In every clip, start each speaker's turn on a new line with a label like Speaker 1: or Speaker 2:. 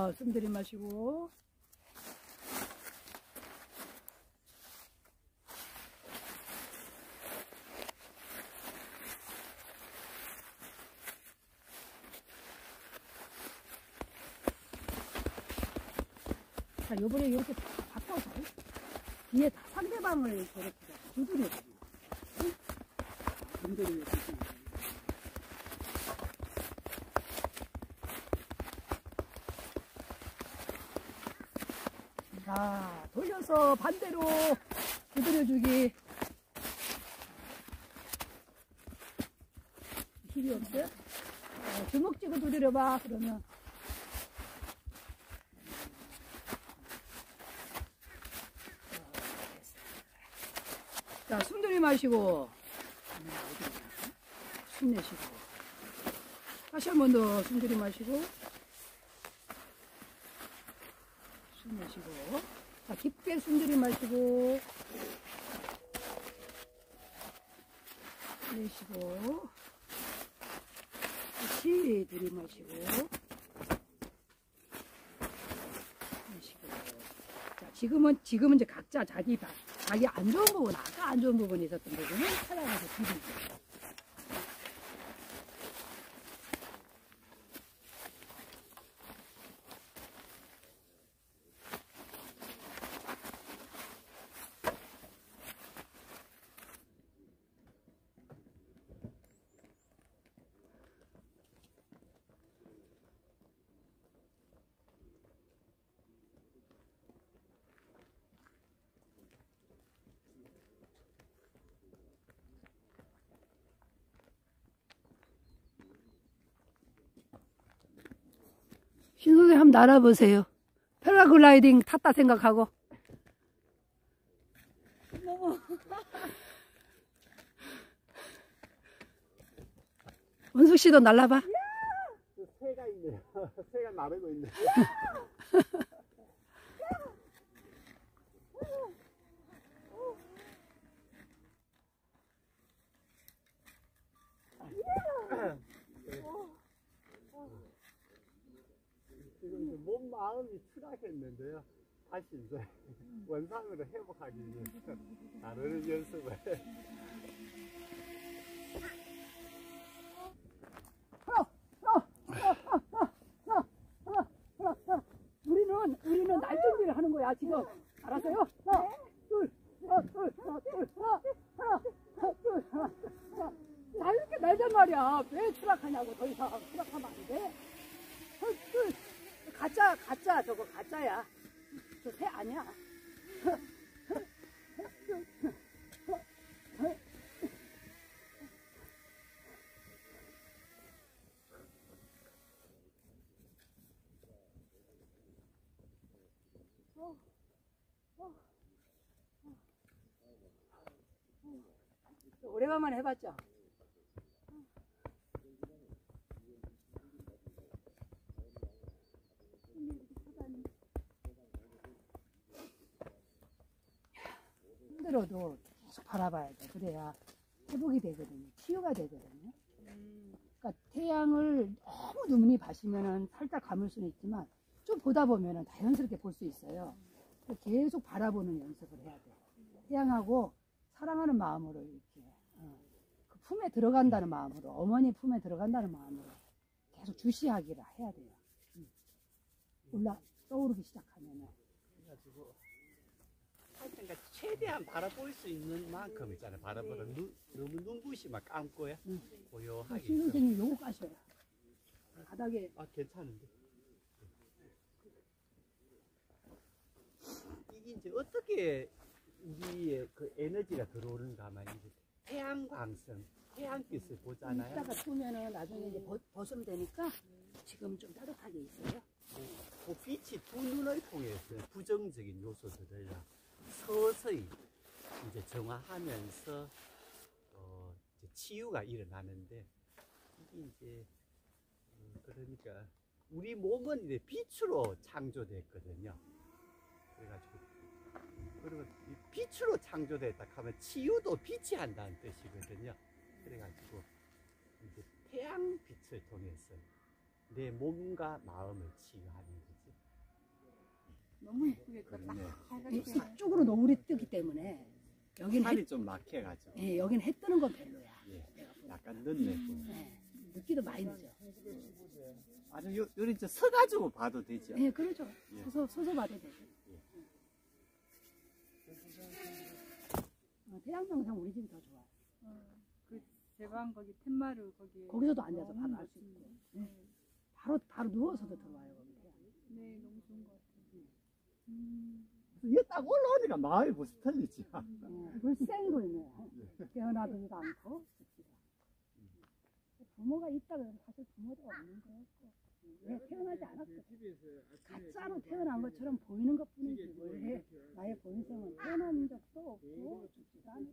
Speaker 1: 숨 들이마시고. 자, 요번에 이렇게 바꿔서 뒤에 상대방을 저렇게 두드려. 응? 자, 돌려서 반대로 두드려주기. 힘이 없어요? 주먹 쥐고 두드려봐, 그러면. 자, 숨 들이마시고, 숨 내쉬고. 다시 한 번 더 숨 들이마시고, 숨 내쉬고. 자, 깊게 숨 들이마시고, 내쉬고, 다시 들이마시고, 내쉬고. 자, 지금은 이제 각자 자기 안 좋은 부분, 아까 안 좋은 부분이 있었던 부분을 찾아가서 비비고. 신선생 한번 날아보세요. 패러글라이딩 탔다 생각하고. 원숙 씨도 날아봐.
Speaker 2: 새가 있네요. 새가 나르고 있네. 지금 이제 몸 마음이 추락했는데요. 다시 이제 원상으로 회복하기 위해서 나르는 연습을.
Speaker 1: 우리는 날 준비를 하는 거야, 지금. 알았어요? 하나, 둘, 하나, 둘, 하나, 둘, 하나, 둘, 하나. 날 이렇게 날단 말이야. 왜 추락하냐고. 더 이상 추락하면 안 돼. 둘. 가짜, 저거 가짜야. 저 새 아니야. 오래간만에 해봤죠? 힘들어도 계속 바라봐야 돼. 그래야 회복이 되거든요. 치유가 되거든요. 그러니까 태양을 너무 눈이 바시면은 살짝 감을 수는 있지만 좀 보다 보면은 자연스럽게 볼 수 있어요. 계속 바라보는 연습을 해야 돼. 태양하고 사랑하는 마음으로 이렇게 그 품에 들어간다는 마음으로, 어머니 품에 들어간다는 마음으로 계속 주시하기를 해야 돼요. 떠오르기 시작하면은.
Speaker 2: 그래가지고 그러니까 최대한 바라볼 수 있는 만큼 있잖아요. 바라보는 너무 눈부시 막 감고요. 고요하게.
Speaker 1: 신 선생님 요거 까셔요. 바닥에.
Speaker 2: 아, 괜찮은데. 이게 이제 어떻게 우리의 그 에너지가 들어오는가 하면 이제 태양광선, 태양빛을 보잖아요.
Speaker 1: 이따가 추우면은 나중에 이제 벗으면 되니까 지금 좀 따뜻하게 있어요.
Speaker 2: 그 빛이 두 눈을 통해서 부정적인 요소들을 서서히 이제 정화하면서 이제 치유가 일어나는데 이게 이제 그러니까 우리 몸은 이제 빛으로 창조됐거든요. 그래가지고 그리고 빛으로 창조됐다 하면 치유도 빛이 한다는 뜻이거든요. 그래가지고 이제 태양 빛을 통해서 내 몸과 마음을 치유하는 거지.
Speaker 3: 너무 이쁘겠다.
Speaker 2: 그러네.
Speaker 1: 이
Speaker 3: 빨갛게.
Speaker 1: 쪽으로 노을이 뜨기 때문에 여기는
Speaker 2: 살이 좀 막혀가지고.
Speaker 1: 예, 여기는 해 뜨는 건 별로야.
Speaker 2: 예.
Speaker 1: 내가 보기엔.
Speaker 2: 약간 늦네.
Speaker 1: 예, 늦기도 많이 늦어.
Speaker 2: 아주 요리 이제 서가지고 봐도 되죠.
Speaker 1: 예, 그러죠.
Speaker 2: 예.
Speaker 1: 서서 봐도 되죠. 태양명상 우리 집이 더 좋아요.
Speaker 3: 그 제방 거기 텐마루 거기.
Speaker 1: 거기서도 앉아서 바로 알 수 있고. 예. 바로 누워서도 들어와요. 거기 태양.
Speaker 3: 네, 너무 좋은 것 같아요.
Speaker 2: 이게 딱 올라오니까 마음이 벌써 틀리지.
Speaker 1: 물생고 있네. 깨어나지도 않고 죽지도 않고. 부모가 있다 그래서 사실 부모도 없는 거였고 왜 태어나지 않았어. 가짜로 태어난 것처럼 보이는 것 뿐이지 뭘 해. 나의 본성은 태어난 적도 없고 죽지도 않고.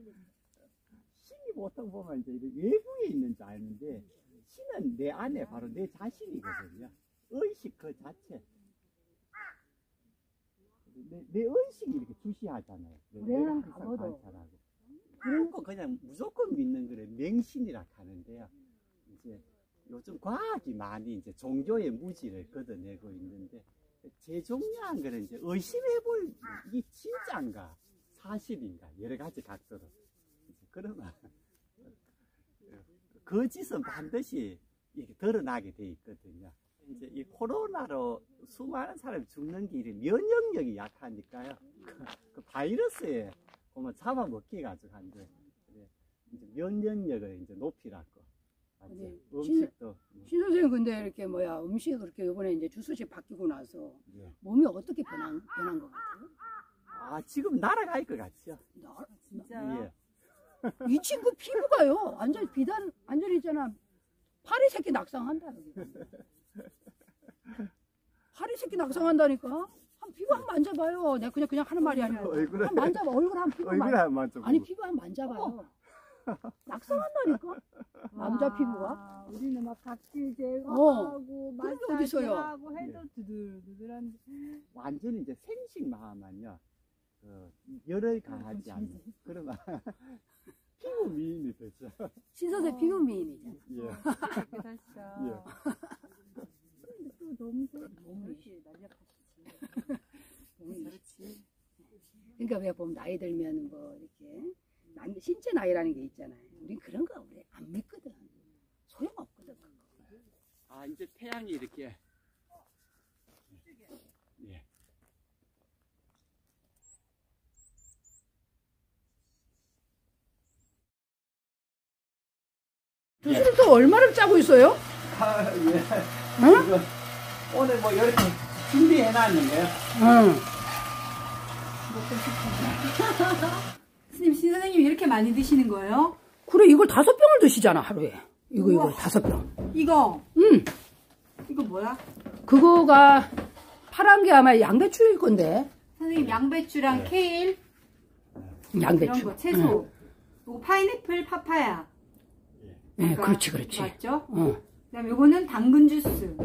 Speaker 2: 신이 보통 보면 이제 외부에 있는 줄 아는데 신은 내 안에 바로 내 자신이거든요. 의식 그 자체. 내 의식이 이렇게 주시하잖아요.
Speaker 1: 우리는
Speaker 2: 내가 항상
Speaker 1: 가봐도
Speaker 2: 관찰하고. 그런 거 그냥 무조건 믿는 거를 맹신이라 하는데요. 이제 요즘 과학이 많이 이제 종교의 무지를 걷어내고 있는데 제일 중요한 거는 이제 의심해볼 이게 진짜인가 사실인가 여러 가지 각도로 그러면 거짓은 반드시 이렇게 드러나게 돼 있거든요. 이제 이 코로나로 수많은 사람이 죽는 게 이래 면역력이 약하니까요. 그 바이러스에 보면 잡아먹기 가지고 한데 이제 면역력을 이제 높이라고.
Speaker 1: 네.
Speaker 2: 음식도.
Speaker 1: 신 선생님 근데 이렇게 음식 그렇게 이번에 이제 주스식 바뀌고 나서
Speaker 2: 예.
Speaker 1: 몸이 어떻게 변한 것 같아요?
Speaker 2: 아 지금 날아갈 것 같죠.
Speaker 3: 진짜.
Speaker 2: 예.
Speaker 1: 이 친구 피부가요 완전 비단 완전히 있잖아 파리 새끼 낙상한다 여기. 파리 새끼 낙상한다니까. 한 피부 한번 만져봐요. 내가 그냥 하는 말이 아니라
Speaker 2: 얼굴에
Speaker 1: 한 만져봐. 얼굴 한 피부
Speaker 2: 만져.
Speaker 1: 아니 피부 한 만져봐요. 낙상한다니까. 남자 피부가.
Speaker 3: 우리는 막 각질 제거하고
Speaker 1: 그런 게
Speaker 3: 마사지
Speaker 1: 어딨어요?
Speaker 3: 하고 해도 두들두들한데.
Speaker 2: 완전히 이제 생식마하면요. 열을 가하지 않는. 그러면 피부 미인이 되죠.
Speaker 1: 신선생 피부 미인이잖아.
Speaker 2: 예.
Speaker 3: 깨끗하시죠. 또 너무 이렇게 날렵하시지.
Speaker 1: 그렇지. 그러니까 왜 보면 나이 들면 뭐 이렇게 신체 나이라는 게 있잖아요. 우린 그런 거 우리 안 믿거든. 소용없거든. 그거.
Speaker 2: 아 이제 태양이 이렇게. 예.
Speaker 1: 주스를 또 얼마를 짜고 있어요?
Speaker 2: 아 예.
Speaker 1: 응?
Speaker 2: 이거 오늘 뭐 이렇게 준비해 놨는데요.
Speaker 1: 응.
Speaker 3: 스님, 신 선생님이 이렇게 많이 드시는 거예요?
Speaker 1: 그래 이걸 5병을 드시잖아 하루에. 이거 5병.
Speaker 3: 이거?
Speaker 1: 응.
Speaker 3: 이거 뭐야?
Speaker 1: 그거가 파란 게 아마 양배추일 건데.
Speaker 3: 선생님, 양배추랑 케일
Speaker 1: 양배추.
Speaker 3: 이런 거, 채소. 이거 파인애플, 파파야.
Speaker 1: 네, 그렇지.
Speaker 3: 맞죠?
Speaker 1: 어.
Speaker 3: 그다음 요거는 당근 주스.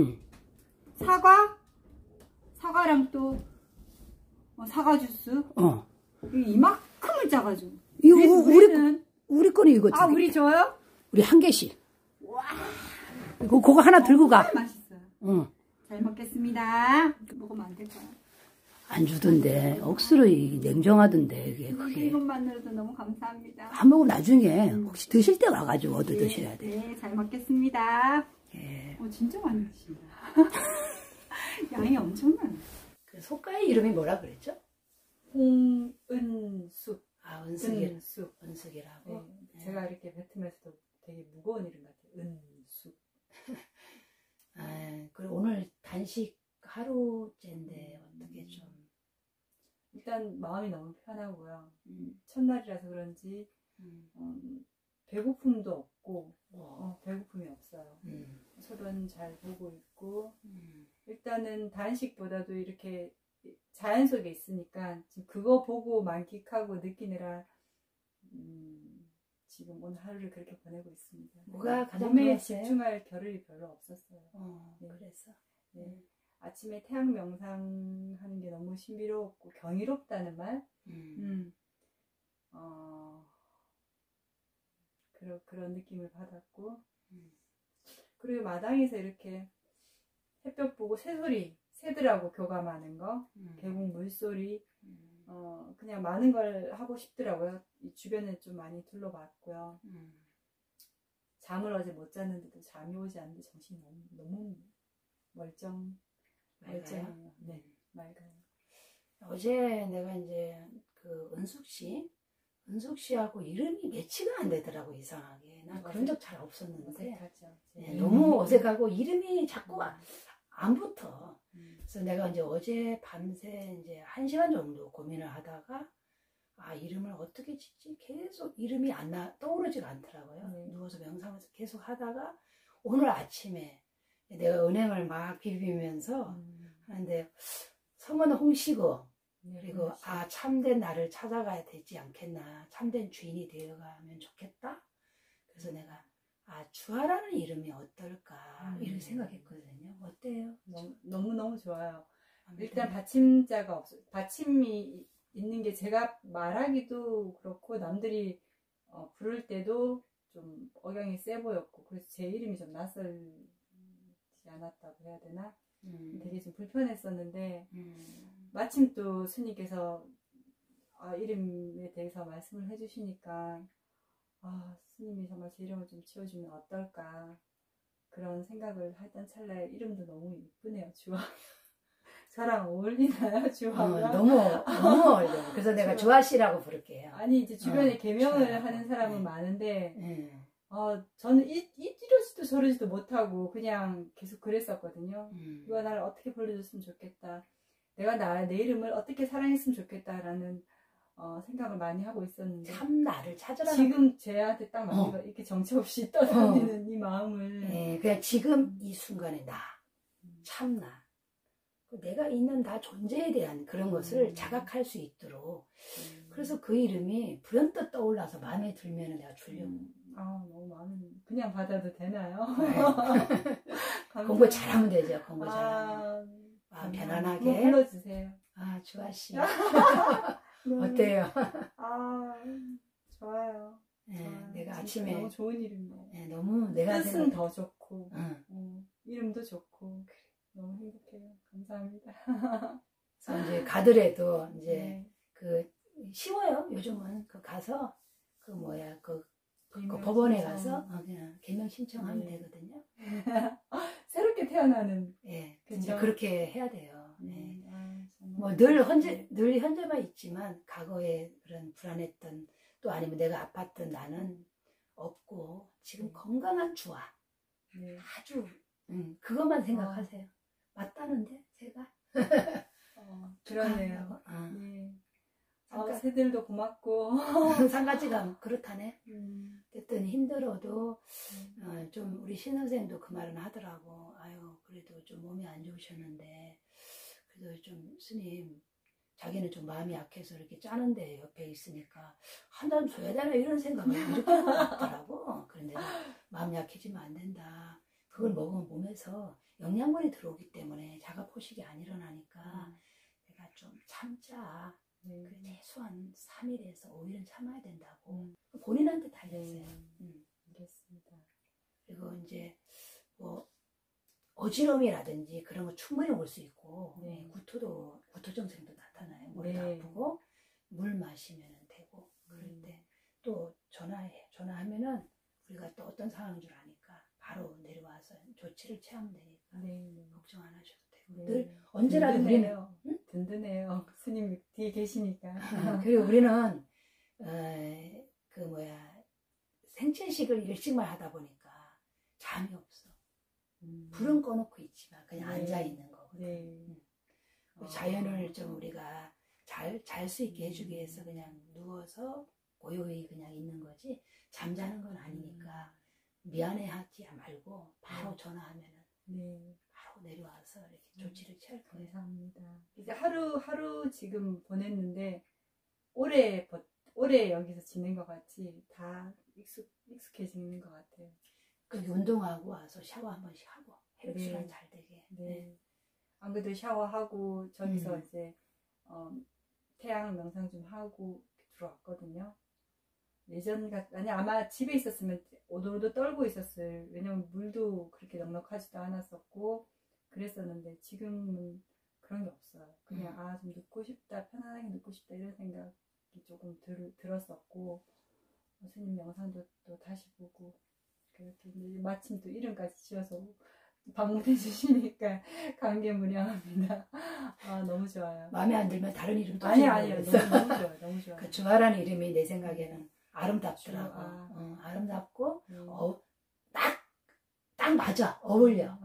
Speaker 3: 사과랑 또 사과 주스. 이만큼을 짜가지고.
Speaker 1: 이거
Speaker 3: 우리는
Speaker 1: 우리 거는 이거.
Speaker 3: 우리 줘요?
Speaker 1: 우리 한 개씩. 와. 그거 하나 들고 가.
Speaker 3: 맛있어요.
Speaker 1: 응.
Speaker 3: 잘 먹겠습니다. 먹으면 안 될까요?
Speaker 1: 안 주던데 억수로 냉정하던데 그게.
Speaker 3: 이것만으로도 너무 감사합니다.
Speaker 1: 한 모금 나중에 혹시 드실 때 와가지고 얻어 드셔야 돼.
Speaker 3: 네, 잘 먹겠습니다.
Speaker 1: 예.
Speaker 3: 진짜 많이 드신다. 양이 엄청나요.
Speaker 1: 그 속가의 이름이 뭐라 그랬죠?
Speaker 3: 홍은숙.
Speaker 1: 은숙이라고.
Speaker 3: 네. 제가 이렇게 뱉으면서도 되게 무거운 이름 같아요. 은숙.
Speaker 1: 그리고 오늘 단식 하루째인데 어떻게 좀.
Speaker 3: 일단 마음이 너무 편하고요. 첫날이라서 그런지 배고픔도 없고 배고픔이 없어요. 서론 잘 보고 있고 일단은 단식보다도 이렇게 자연 속에 있으니까 지금 그거 보고 만끽하고 느끼느라 지금 오늘 하루를 그렇게 보내고 있습니다.
Speaker 1: 뭐가 가장
Speaker 3: 몸에
Speaker 1: 좋았어요?
Speaker 3: 집중할 겨를이 별로 없었어요.
Speaker 1: 네. 그래서.
Speaker 3: 네. 아침에 태양 명상하는 게 너무 신비롭고 경이롭다는 말. 그런 느낌을 받았고 그리고 마당에서 이렇게 햇볕 보고 새소리 새들하고 교감하는 거, 계곡 물소리, 그냥 많은 걸 하고 싶더라고요. 이 주변에 좀 많이 둘러봤고요. 잠을 어제 못 잤는데도 잠이 오지 않는데 정신이 너무 멀쩡해요. 네, 맑아요.
Speaker 4: 어제 내가 이제 그 은숙 씨하고 이름이 매치가 안 되더라고, 이상하게. 난 그런 적 잘 없었는데.
Speaker 3: 어색하죠.
Speaker 4: 네, 너무 어색하고 이름이 자꾸 안 붙어. 그래서 내가 이제 어제 밤새 이제 1시간 정도 고민을 하다가, 아, 이름을 어떻게 짓지? 계속 이름이 떠오르지가 않더라고요. 누워서 명상해서 계속 하다가, 오늘 아침에 내가 은행을 막 비비면서 하는데, 성은 홍시고, 그리고 아, 참된 나를 찾아가야 되지 않겠나, 참된 주인이 되어가면 좋겠다. 그래서 내가 주아라는 이름이 어떨까 이렇게 생각했거든요. 어때요?
Speaker 3: 너무 좋아요. 일단 받침자가 없어요. 받침이 있는 게 제가 말하기도 그렇고 남들이 부를 때도 좀 억양이 세 보였고, 그래서 제 이름이 좀 낯설지 않았다고 해야 되나? 되게 좀 불편했었는데 마침 또 스님께서 이름에 대해서 말씀을 해주시니까 스님이 정말 제 이름을 좀 지어주면 어떨까, 그런 생각을 하던 찰나에 이름도 너무 이쁘네요. 주아. 저랑 어울리나요, 주아가?
Speaker 4: 너무 어울려요. 그래서 내가 주아 씨라고 부를게요.
Speaker 3: 아니, 이제 주변에 개명을 하는 사람은 많은데 저는 이러지도 저러지도 못하고 그냥 계속 그랬었거든요. 누가 나를 어떻게 불러줬으면 좋겠다, 내가 내 이름을 어떻게 사랑했으면 좋겠다라는 생각을 많이 하고 있었는데,
Speaker 4: 참 나를 찾으라.
Speaker 3: 지금 쟤한테 딱 맞는 이렇게 정처 없이 떠다니는 이 마음을.
Speaker 4: 네, 그냥 지금 이 순간에 참 나. 내가 있는 나 존재에 대한 그런 것을 자각할 수 있도록. 그래서 그 이름이 불현듯 떠올라서 마음에 들면 내가 주려고.
Speaker 3: 너무 마음에 그냥 받아도 되나요?
Speaker 4: 네. 공부 잘하면 되죠. 공부 잘하면. 편안하게.
Speaker 3: 불러주세요.
Speaker 4: 주아 씨. 어때요?
Speaker 3: 좋아요.
Speaker 4: 네,
Speaker 3: 좋아요.
Speaker 4: 내가 아침에
Speaker 3: 너무 좋은 이름이에요.
Speaker 4: 네, 너무 내가
Speaker 3: 뜻은 더 좋고, 이름도 좋고,
Speaker 4: 그래.
Speaker 3: 너무 행복해요. 감사합니다.
Speaker 4: 그래서 이제 가더라도 이제
Speaker 3: 네.
Speaker 4: 그 쉬워요. 요즘은 그 가서 그 법원에 가서 그냥 개명 신청하면 되거든요.
Speaker 3: 새롭게 태어나는.
Speaker 4: 예,
Speaker 3: 그쵸?
Speaker 4: 진짜 그렇게 해야 돼요. 네.
Speaker 3: 정말
Speaker 4: 늘 현재만 있지만 과거에 그런 불안했던, 또 아니면 내가 아팠던 나는 없고 지금 건강한 주아. 아주 그것만 생각하세요. 맞다는데 제가.
Speaker 3: 그러네요.
Speaker 4: 네.
Speaker 3: 새들도 고맙고.
Speaker 4: 상가지가 그렇다네. 어쨌든 힘들어도 좀 우리 신선생도 그 말은 하더라고. 그래도 좀 몸이 안 좋으셨는데 그래도 좀 스님, 자기는 좀 마음이 약해서 이렇게 짜는데 옆에 있으니까 한 잔 줘야 되나 이런 생각을 이렇게 하더라고. 그런데 마음 약해지면 안 된다. 그걸 먹으면 몸에서 영양분이 들어오기 때문에 자가 포식이 안 일어나니까 내가 좀 참자. 최소한 3일에서 5일은 참아야 된다고 본인한테 달렸어요.
Speaker 3: 알겠습니다.
Speaker 4: 그리고 이제 어지러움이라든지 그런 거 충분히 올 수 있고, 구토 증상도 나타나요. 머리가 아프고 물 마시면 되고, 그럴 때 또 전화하면은 우리가 또 어떤 상황인 줄 아니까 바로 내려와서 조치를 취하면 되니까 걱정 안 하셔도 되고. 늘 언제라도 우리는
Speaker 3: 든든해요. 스님 뒤에 계시니까.
Speaker 4: 그리고 우리는 생체식을 일찍만 하다 보니까 잠이 없어. 불은 꺼놓고 있지만 그냥 앉아 있는 거거든. 자연을 좀 우리가 잘 수 있게 해주기 위해서 그냥 누워서 고요히 그냥 있는 거지 잠자는 건 아니니까 미안해하지 말고 바로 전화하면은 바로 내려와서 이렇게 조치를 취할 거예요.
Speaker 3: 감사합니다. 이제 하루 지금 보냈는데 오래 여기서 지낸 것 같이 다 익숙해지는 것 같아요.
Speaker 4: 그리고 운동하고 와서 샤워 한 번씩 하고 혈액순환 잘 되게.
Speaker 3: 안 그래도 샤워하고 저기서 이제 태양 명상 좀 하고 들어왔거든요. 아마 집에 있었으면 오돌오돌 떨고 있었을. 왜냐면 물도 그렇게 넉넉하지도 않았었고 그랬었는데 지금은 그런 게 없어요. 그냥 좀 눕고 싶다, 편안하게 눕고 싶다 이런 생각이 조금 들었었고 스님 영상도 또 다시 보고 그렇게 마침 또 이름까지 지어서 방문해 주시니까 감개무량합니다. 너무 좋아요.
Speaker 4: 마음에 안 들면 다른 이름 또
Speaker 3: 아니요. 너무 좋아요. 너무 좋아요.
Speaker 4: 그 주아라는 이름이 내 생각에는 아름답더라고. 아름답고 딱 맞아. 어울려.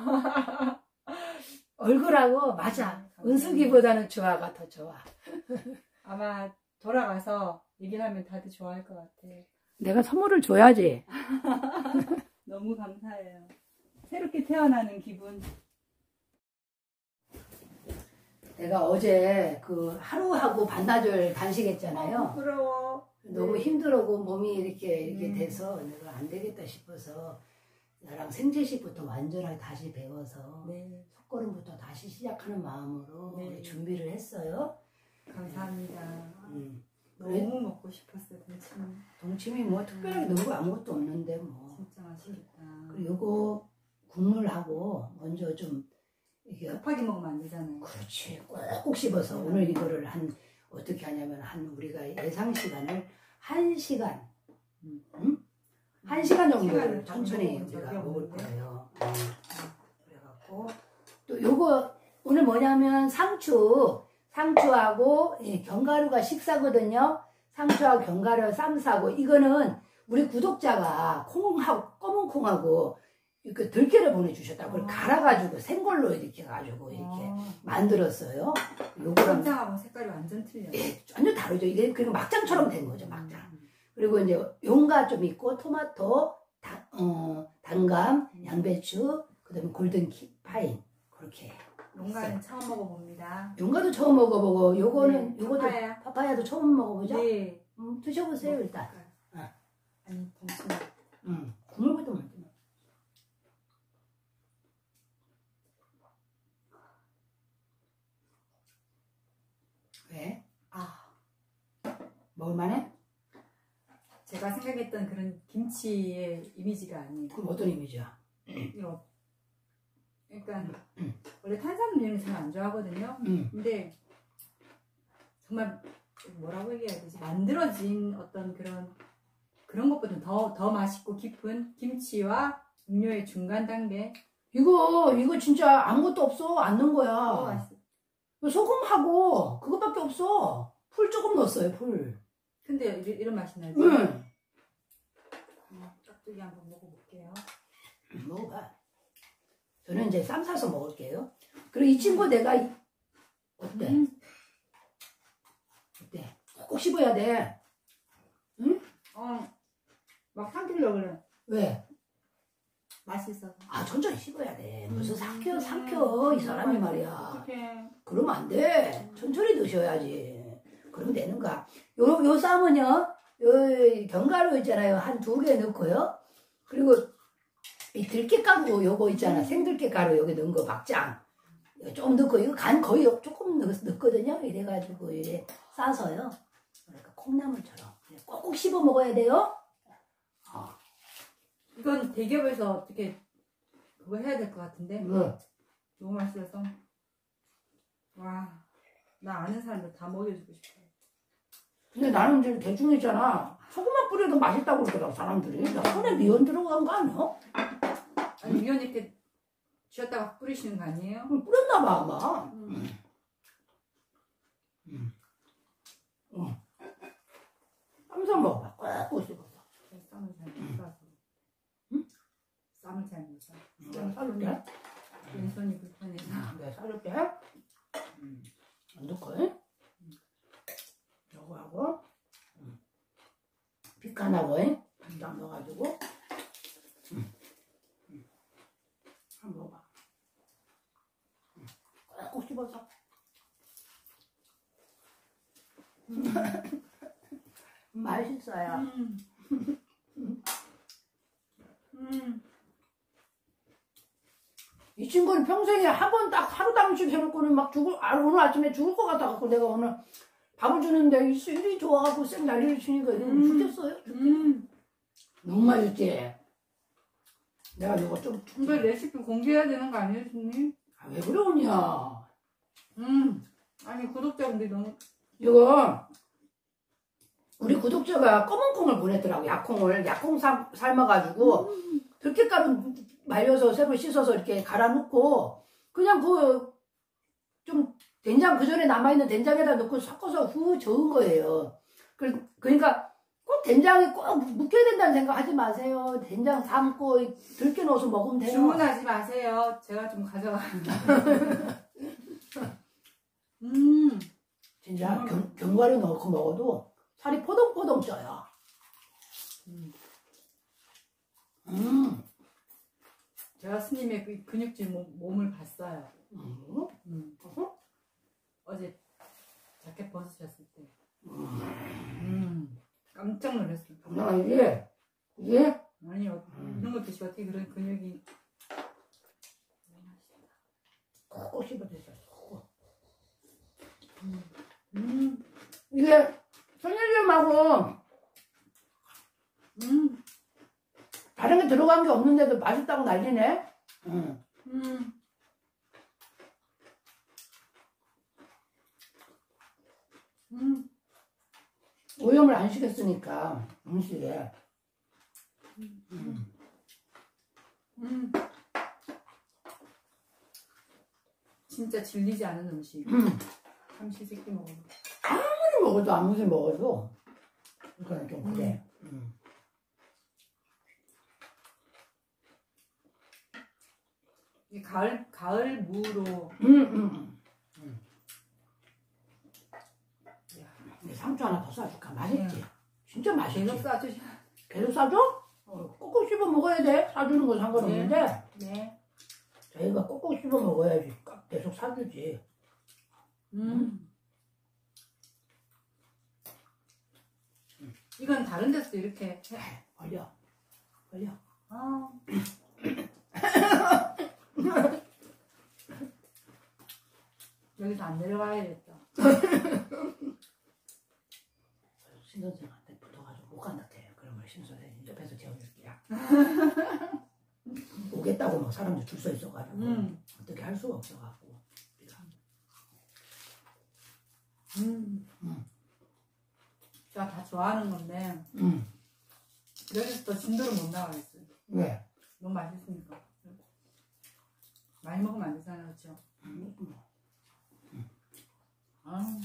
Speaker 4: 얼굴하고 맞아. 은숙이보다는 주아가 더 좋아.
Speaker 3: 아마 돌아가서 얘기를 하면 다들 좋아할 것 같아요.
Speaker 4: 내가 선물을 줘야지.
Speaker 3: 너무 감사해요. 새롭게 태어나는 기분.
Speaker 4: 내가 어제 그 하루하고 반나절 단식했잖아요.
Speaker 3: 부러워.
Speaker 4: 너무 힘들고 몸이 이렇게 돼서 내가 안 되겠다 싶어서 나랑 생제식부터 완전하게 다시 배워서 속걸음부터 다시 시작하는 마음으로 준비를 했어요.
Speaker 3: 감사합니다.
Speaker 4: 너무
Speaker 3: 먹고 싶었어요, 동치미.
Speaker 4: 동치미 뭐 특별하게 넣은 거 아무것도 없는데 뭐.
Speaker 3: 진짜 맛있겠다.
Speaker 4: 그리고 요거 국물하고 먼저 좀 이게
Speaker 3: 급하게 먹으면 안 되잖아요.
Speaker 4: 그렇지. 꼭꼭 씹어서 오늘 이거를 어떻게 하냐면 우리가 예상 시간을 1시간 1시간 정도를 천천히 우리가 먹을 거예요. 그래갖고 또 요거 오늘 뭐냐면 상추하고 견과류가 식사거든요. 상추하고 견과류 쌈싸고 이거는 우리 구독자가 콩하고 검은 콩하고 이렇게 들깨를 보내주셨다고 그걸 갈아가지고 생걸로 이렇게 가지고 이렇게 만들었어요. 요거랑
Speaker 3: 막장하고 색깔이 완전 틀려요.
Speaker 4: 완전 다르죠. 이게 그리고 막장처럼 된 거죠. 막장. 그리고 이제 용가 좀 있고 토마토, 단감, 양배추, 그다음에 골든 파인 그렇게.
Speaker 3: 용가는 처음 먹어봅니다.
Speaker 4: 용가도 처음 먹어보고 요거는 요것도
Speaker 3: 파파야도
Speaker 4: 처음 먹어보죠.
Speaker 3: 네.
Speaker 4: 드셔보세요 일단.
Speaker 3: 아니 동치미.
Speaker 4: 국물부터 먼저. 왜? 먹을만해?
Speaker 3: 제가 생각했던 그런 김치의 이미지가 아니에요.
Speaker 4: 그럼 어떤 이미지야?
Speaker 3: 이거. 그러니까 원래 탄수화물 잘 안 좋아하거든요. 근데 정말 뭐라고 얘기해야 되지? 만들어진 어떤 그런 것보다 더 맛있고 깊은 김치와 음료의 중간 단계.
Speaker 4: 이거 진짜 아무것도 없어. 안 넣은 거야.
Speaker 3: 맛있어.
Speaker 4: 소금하고 그것밖에 없어. 풀 조금 넣었어요. 풀.
Speaker 3: 근데 이런 맛이 나지? 깍두기 한번 먹어볼게요.
Speaker 4: 먹어봐. 저는 이제 쌈 싸서 먹을게요. 그리고 이 친구 내가 어때? 어때? 꼭 씹어야 돼. 응?
Speaker 3: 막 삼키려고 그래.
Speaker 4: 왜?
Speaker 3: 맛있어서.
Speaker 4: 천천히 씹어야 돼. 무슨 삼켜 이 사람이 말이야.
Speaker 3: 어떡해.
Speaker 4: 그러면 안 돼. 천천히 드셔야지. 그러면 되는가? 요 쌈은요, 요 견과류 있잖아요. 한 2개 넣고요. 그리고 이 들깨가루 요거 있잖아. 생들깨가루 여기 넣은 거 막장. 좀 넣고, 이거 간 거의 조금 넣거든요. 이래가지고 이래 싸서요. 그러니까 콩나물처럼. 꼭꼭 씹어 먹어야 돼요.
Speaker 3: 이건 대기업에서 어떻게 그거 해야 될 것 같은데?
Speaker 4: 왜?
Speaker 3: 너무 맛있어서. 와, 나 아는 사람들 다 먹여주고 싶어요.
Speaker 4: 근데 나는 이제 대충 했잖아. 소금만 뿌려도 맛있다고 그러더라고, 사람들이. 나 손에 미원 들어간 거 아니야?
Speaker 3: 아니, 미연 이렇게 쥐었다가 뿌리시는 거 아니에요?
Speaker 4: 뿌렸나봐, 아마. 쌈싸 먹어봐. 꼭 씹어서.
Speaker 3: 쌈을 잘 못 싸서. 쌈을 잘 못 싸.
Speaker 4: 싸줄게.
Speaker 3: 왼손이 불편해서.
Speaker 4: 내가 싸줄게. 안 넣고, 요거 하고, 피칸하고, 딱 넣어가지고, 한번 먹어봐. 꼭 씹어서. 맛있어요. 이 친구는 평생에 한 번 딱 하루 당씩 해놓고는 막 오늘 아침에 죽을 것 같아갖고 내가 오늘 밥을 주는데 일이 좋아갖고 쌩 난리를 치니까 이거 죽겠어요. 너무 맛있지? 내가 이거 좀.
Speaker 3: 이거 레시피 공개해야 되는 거 아니에요, 선생님?
Speaker 4: 아, 왜 그래, 언니야?
Speaker 3: 아니, 구독자분들이 너무.
Speaker 4: 이거, 우리 구독자가 검은 콩을 보냈더라고, 약콩을. 약콩 삶아가지고, 들깨가루 말려서 새로 씻어서 이렇게 갈아 넣고, 그냥 좀, 된장, 그 전에 남아있는 된장에다 넣고 섞어서 후 저은 거예요. 그러니까 꼭 된장에 꼭 묵혀야 된다는 생각 하지 마세요. 된장 삶고 들깨 넣어서 먹으면 돼요.
Speaker 3: 주문하지 마세요. 제가 좀 가져가.
Speaker 4: 진짜 견과류 넣고 먹어도 살이 포동포동 쪄요.
Speaker 3: 제가 스님의 그 근육질 몸을 봤어요. 어제 자켓 벗으셨을 때. 깜짝 놀랐어요.
Speaker 4: 이게
Speaker 3: 아니, 이런 거 드시고 어떻게 그런 근육이.
Speaker 4: 꼭 씹어주세요. 이게 천일염하고 다른 게 들어간 게 없는데도 맛있다고 난리네. 오염을 안 시켰으니까 음식에.
Speaker 3: 진짜 질리지 않은 음식. 삼시세끼 먹어도.
Speaker 4: 아무리 먹어도 아무리 먹어도 이거는 좀 그래.
Speaker 3: 이 가을 무로.
Speaker 4: 상추 하나 더 싸줄까? 맛있지? 진짜 맛있지?
Speaker 3: 계속 싸주셔.
Speaker 4: 계속 싸줘? 꼭꼭 씹어 먹어야 돼. 싸주는 건 상관없는데.
Speaker 3: 네.
Speaker 4: 저희가 꼭꼭 씹어 먹어야지. 계속 사주지.
Speaker 3: 이건 다른 데서도 이렇게 해.
Speaker 4: 걸려.
Speaker 3: 아. 여기서 안 내려가야겠다.
Speaker 4: 신선생한테 붙어가지고 못 간다 해. 그러면 신선생 옆에서 재워줄게요. 오겠다고 막 사람들 줄 서 있어가지고 어떻게 할 수가 없어가지고.
Speaker 3: 제가 다 좋아하는 건데 여기서 더 진도를 못 나가겠어요.
Speaker 4: 왜?
Speaker 3: 너무 맛있으니까. 많이 먹으면 안 되잖아요, 그렇죠? 아.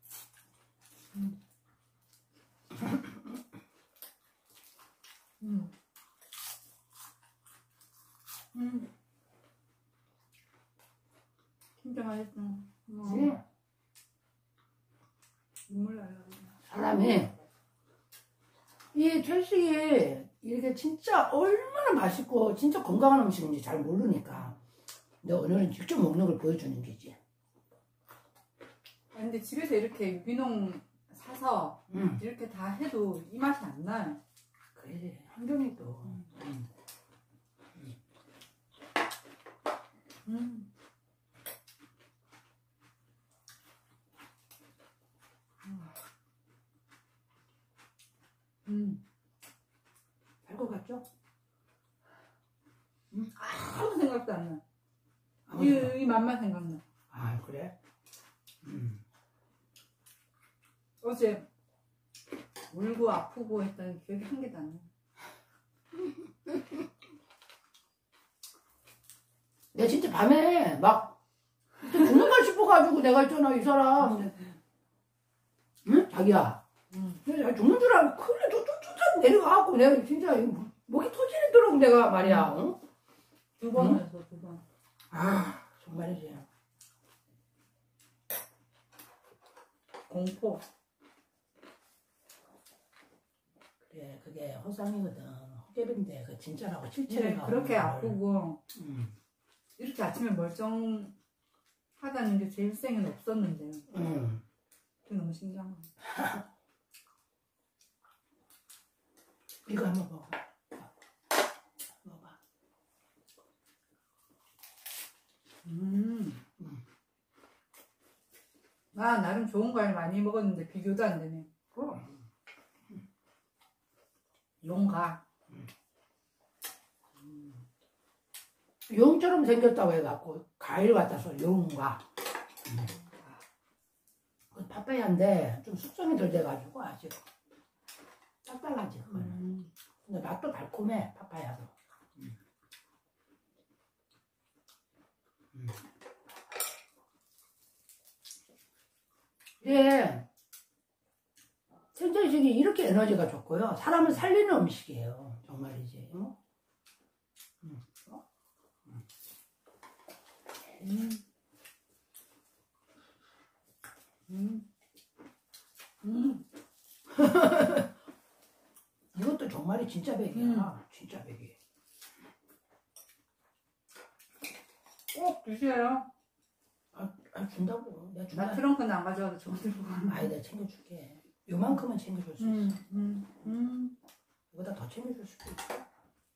Speaker 3: 진짜 맛있어. 눈물 날라.
Speaker 4: 사람이 이 철식이 이렇게 진짜 얼마나 맛있고 진짜 건강한 음식인지 잘 모르니까 내가 오늘은 직접 먹는 걸 보여주는 게지.
Speaker 3: 아, 근데 집에서 이렇게 유기농 사서 이렇게 다 해도 이 맛이 안 나요.
Speaker 4: 그래, 환경이 또. 잘 것 같죠?
Speaker 3: 아무 생각도 안 나.
Speaker 4: 아무 생각.
Speaker 3: 이 맛만 생각나.
Speaker 4: 아, 그래?
Speaker 3: 어제 울고 아프고 했던 기억이 한 개도 안 나.
Speaker 4: 내가 진짜 밤에 막 죽는가 싶어가지고 내가 있잖아, 이 사람. 응? 자기야. 내가 죽는 줄 알고 그래 쫓 내려가갖고 내가 진짜 목이 터지더라고 내가 말이야. 응?
Speaker 3: 2번 해서 2번.
Speaker 4: 아, 정말이지.
Speaker 3: 공포.
Speaker 4: 그래, 그게 허상이거든. 헛개비인데 그 진짜라고
Speaker 3: 네,
Speaker 4: 실체가
Speaker 3: 그렇게 아프고
Speaker 4: 응.
Speaker 3: 이렇게 아침에 멀쩡하다는 게 제 일생에는 없었는데 그게 너무 신기한 거.
Speaker 4: 이거 한번 먹어. 먹어봐.
Speaker 3: 나 나름 좋은 과일 많이 먹었는데 비교도 안 되네. 용가.
Speaker 4: 용처럼 생겼다고 해갖고 과일 같아서 용과 그 파파야인데 좀 숙성이 덜 돼가지고 아직 딱딱하지 그거는. 근데 맛도 달콤해 파파야도. 예. 생선식이 이렇게 에너지가 좋고요. 사람을 살리는 음식이에요. 정말이지. 어? 이것도 정말이 진짜 백이야. 진짜 백이.
Speaker 3: 꼭 드셔요.
Speaker 4: 준다고. 내가
Speaker 3: 나
Speaker 4: 준다.
Speaker 3: 트렁크는 안 가져와도 저거 들고 가면.
Speaker 4: 아이, 내가 챙겨줄게. 요만큼은 챙겨줄 수 있어. 이보다 더 챙겨줄 수도 있어.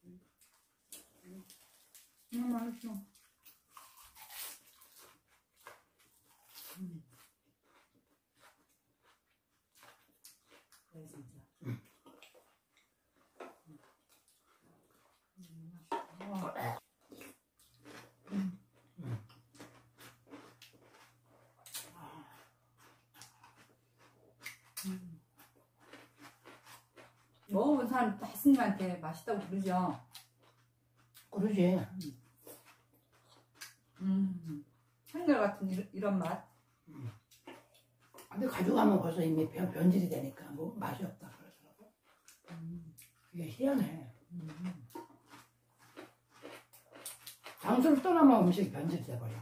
Speaker 3: 맛있어. 그래 진짜. 먹어본 사람 다 스님한테 맛있다고 그러죠.
Speaker 4: 그러지.
Speaker 3: 한결같은 이런 맛.
Speaker 4: 근데 가져가면 벌써 이미 변질이 되니까 뭐 맛이 없다 그러더라고. 이게 희한해. 장소를 떠나면 음식이 변질돼 버려.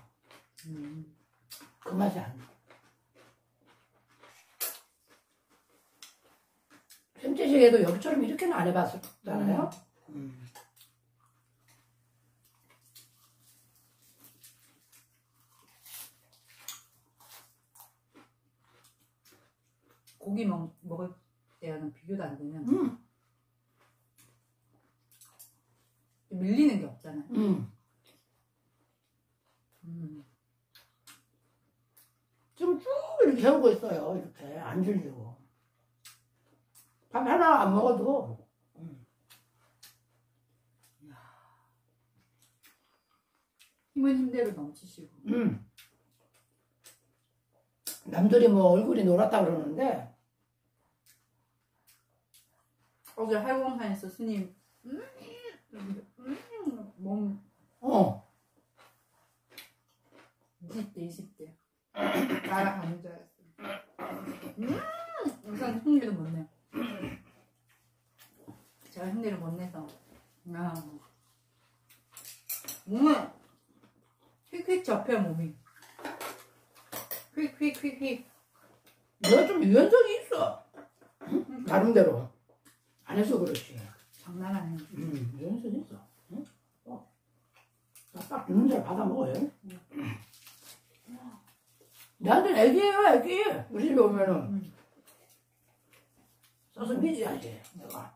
Speaker 4: 그 맛이 안 나. 햄찌식에도 여기처럼 이렇게는 안 해봤었잖아요.
Speaker 3: 고기 먹을 때와는 비교도 안 되는. 밀리는 게 없잖아요.
Speaker 4: 지금 쭉 이렇게 해오고 있어요. 이렇게 안 질리고. 밥 하나 안 먹어도.
Speaker 3: 힘은 힘대로 넘치시고.
Speaker 4: 남들이 뭐 얼굴이 노랗다 그러는데
Speaker 3: 어제 할공산에서 스님 몸 20대 20대 날아가는 줄 알았어요. 우선 흉내도 못 내요. 제가 흉내를 못 내서 몸은 휙휙 접혀 몸이. 휙휙휙휙.
Speaker 4: 내가 좀 유연성이 있어. 응? 나름대로. 안 해서 그렇지.
Speaker 3: 장난 아니에요.
Speaker 4: 유연성이 있어. 응? 딱 주는 대로 받아 먹어요. 나한테는 애기예요, 애기. 우리 집에 오면은. 써서 미지야지, 내가.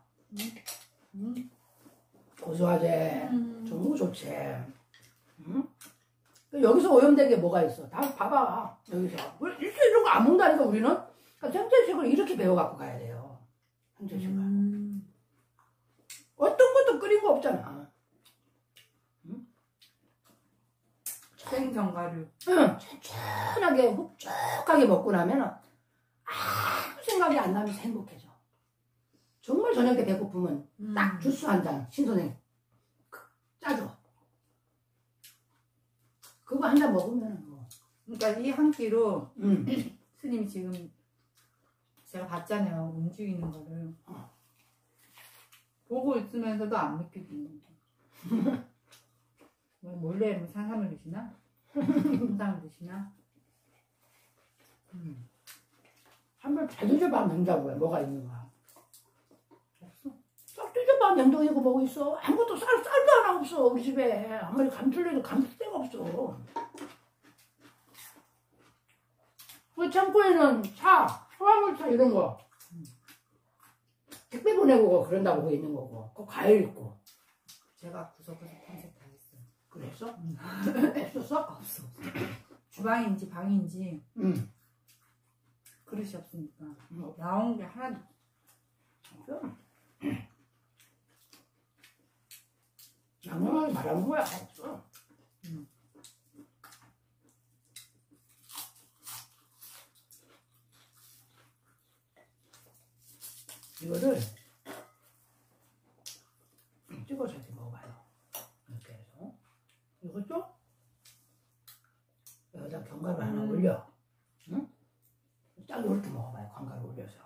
Speaker 4: 고소하지. 정말 좋지. 응? 여기서 오염된 게 뭐가 있어? 다 봐봐. 여기서. 일주일 이런 거 안 먹는다니까, 우리는? 그러니까 생태식을 이렇게 배워갖고 가야 돼요. 생태식을. 어떤 것도 끓인 거 없잖아. 응?
Speaker 3: 생견과류.
Speaker 4: 응. 천천하게, 흡족하게 먹고 나면 아무 생각이 안 나면서 행복해져. 정말 저녁 때 배고프면 딱 주스 한 잔, 신선생 짜줘. 그거 한 잔 먹으면 뭐.
Speaker 3: 그러니까 이 한 끼로 스님이 지금 제가 봤잖아요. 움직이는 거를. 보고 있으면서도 안 느끼거든요. 몰래 뭐 산삼을 드시나? 김당을 드시나?
Speaker 4: 한번 잘 뒤져봐, 냉장고에 뭐가 있는가.
Speaker 3: 없어.
Speaker 4: 싹 뒤져봐, 냉동이고 뭐고 있어. 아무것도 쌀도 하나 없어, 우리 집에. 아무리 감출래도 감출 데가 없어. 그 창고에는 차, 화물차 이런 거. 택배 보내고 그런다고 거기 있는 거고. 그 과일 있고.
Speaker 3: 제가 구석구석 탐색 다 했어요.
Speaker 4: 그랬어? 없었어?
Speaker 3: 없어. 주방인지 방인지 그릇이 없으니까 나온 게 하나도 없어.
Speaker 4: 양념을 말하는 거야. 없어. 이거를 찍어서 이렇게 먹어봐요. 이렇게 해서. 이것도 여기다 견과류 하나 올려. 응? 딱 이렇게 먹어봐요. 견과류 올려서.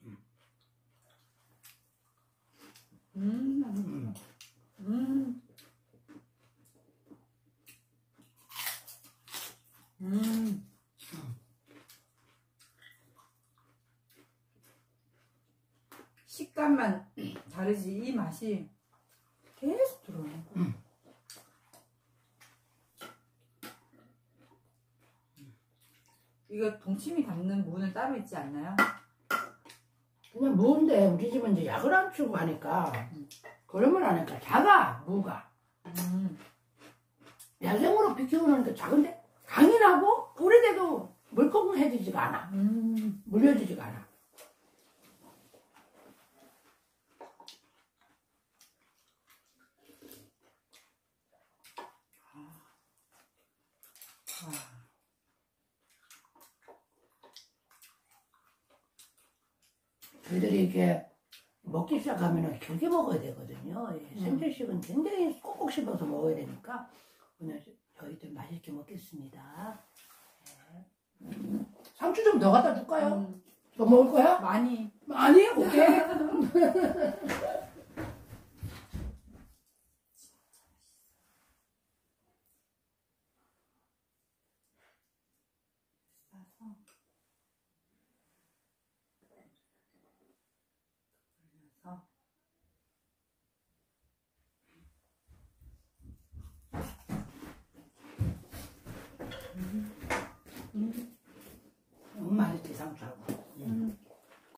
Speaker 3: 식감만 다르지 이 맛이 계속 들어오네. 이거 동치미 담는 무는 따로 있지 않나요?
Speaker 4: 그냥 무인데 우리 집은 이제 약을 안 주고 하니까 그러면 하니까 작아 무가. 야생으로 비키우니까 작은데 강인하고 오래돼도 물컹해지지가 않아. 물려지지가 않아. 저희들이 이렇게 먹기 시작하면 길게 먹어야 되거든요. 생채식은 굉장히 꼭꼭 씹어서 먹어야 되니까 오늘 저희들 맛있게 먹겠습니다. 네. 상추 좀 더 갖다 줄까요? 더 먹을 거야?
Speaker 3: 많이.
Speaker 4: 많이? 오케이.